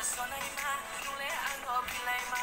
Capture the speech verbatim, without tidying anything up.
所以嘛，努力按我比例嘛。